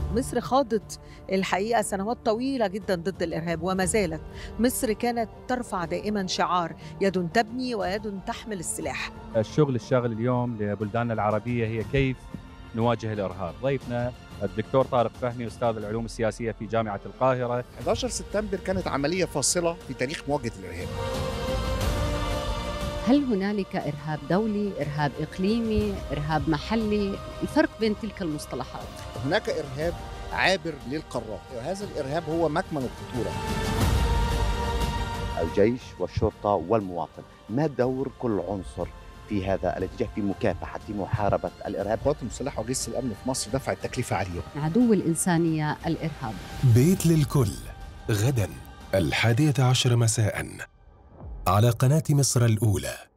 مصر خاضت الحقيقة سنوات طويلة جدا ضد الإرهاب وما زالت. مصر كانت ترفع دائما شعار يد تبني ويد تحمل السلاح. الشغل الشاغل اليوم لبلداننا العربية هي كيف نواجه الإرهاب. ضيفنا الدكتور طارق فهمي، أستاذ العلوم السياسية في جامعة القاهرة. 11 سبتمبر كانت عملية فاصلة في تاريخ مواجهة الإرهاب. هل هنالك إرهاب دولي، إرهاب إقليمي، إرهاب محلي؟ الفرق بين تلك المصطلحات. هناك إرهاب عابر للقارات، وهذا الإرهاب هو مكمن الخطورة. الجيش والشرطة والمواطن، ما دور كل عنصر في هذا الاتجاه في مكافحة في محاربة الإرهاب؟ القوات المسلحة وأجهزة الأمن في مصر دفعت تكلفة عالية. عدو الإنسانية الإرهاب. بيت للكل، غدا 11:10 مساء على قناة مصر الأولى.